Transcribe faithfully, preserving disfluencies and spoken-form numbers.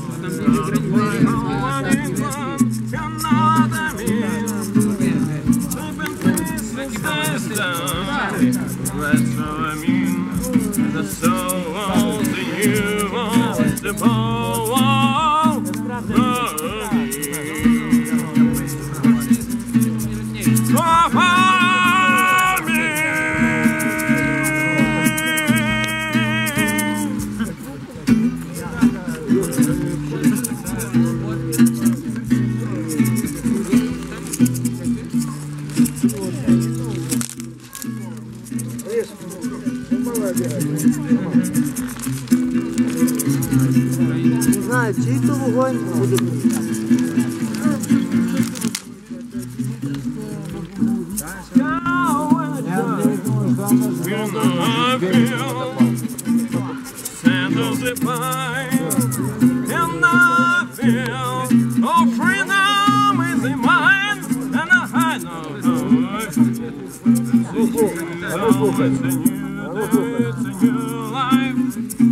That's what I mean. The soul to you, the ball, не знаю, чий то вогонь буде. It's a new life.